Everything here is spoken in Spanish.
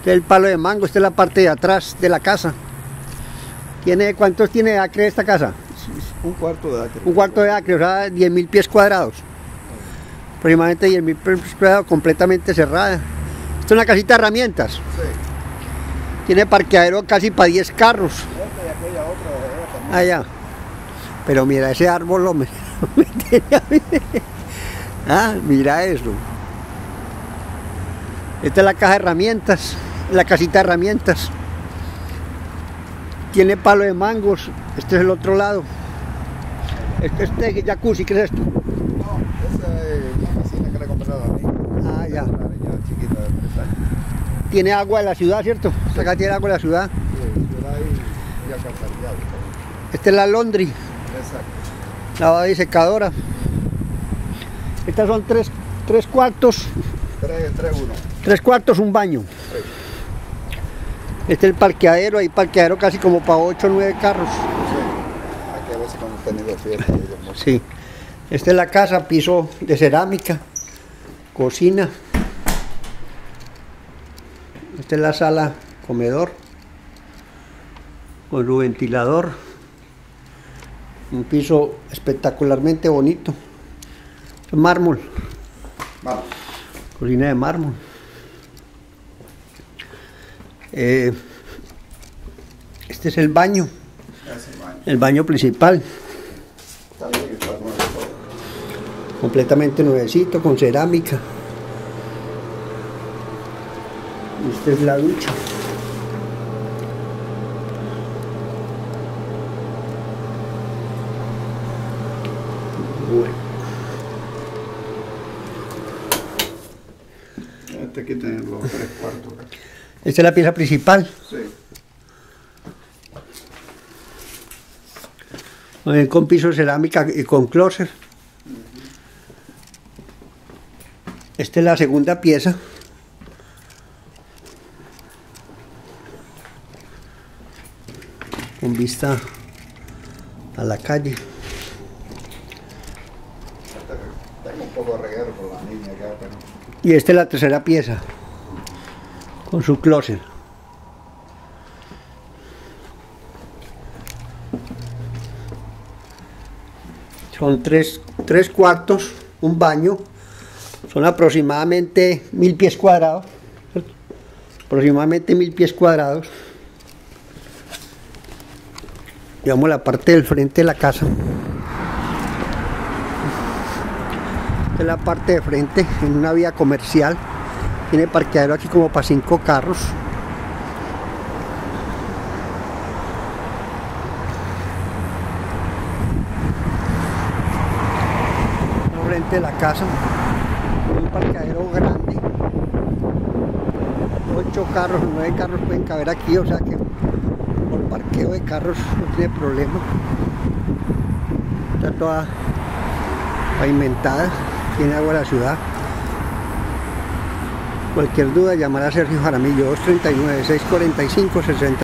Este es el palo de mango, esta es la parte de atrás de la casa. ¿Cuántos tiene de acre esta casa? Un cuarto de acre. Un cuarto de acre, o sea, 10.000 pies cuadrados. Aproximadamente 10.000 pies cuadrados, completamente cerrada. Esta es una casita de herramientas. Sí. Tiene parqueadero casi para 10 carros. Y aquella otra también. Allá. Pero mira ese árbol, lo me tiene a mí. Ah, mira eso. Esta es la caja de herramientas, la casita de herramientas. Tiene palo de mangos. Este es el otro lado. Este jacuzzi, ¿qué es esto? No, esa es una piscina que le he comprado a mí. Ah, ya. Una niña chiquita de 3 años. Tiene agua de la ciudad, ¿cierto? Acá tiene agua de la ciudad. Sí, ciudad y alcantarillado. Esta es la laundry, Exacto. lavadora y secadora. Estas son tres cuartos. 3 cuartos, un baño. Sí. Este es el parqueadero, hay parqueadero casi como para 8 o 9 carros. Sí. Aquí a veces cuando he tenido fiesta. Sí. Esta es la casa, piso de cerámica, cocina. Esta es la sala, comedor, con su ventilador. Un piso espectacularmente bonito. Es mármol, Vamos. cocina de mármol. Este es el baño, Ese baño. el baño principal. Está bien, está nuevo todo. Completamente nuevecito, con cerámica. Y esta es la ducha. Bueno. Este aquí tiene los 3 cuartos. Esta es la pieza principal, Sí. con piso de cerámica y con closet. Esta es la segunda pieza. Con vista a la calle. Tengo un poco de reguero con la niña acá, pero... Y esta es la tercera pieza, con su closet. Son tres cuartos, un baño. Son aproximadamente 1.000 pies cuadrados. ¿Cierto? Aproximadamente 1.000 pies cuadrados. Digamos la parte del frente de la casa. Esta es la parte de frente, en una vía comercial. Tiene parqueadero aquí como para 5 carros. Frente de la casa, un parqueadero grande. 8 carros, 9 carros pueden caber aquí, o sea que por parqueo de carros no tiene problema. Está toda pavimentada, tiene agua de la ciudad. Cualquier duda, llamar a Sergio Jaramillo, 239-645-60.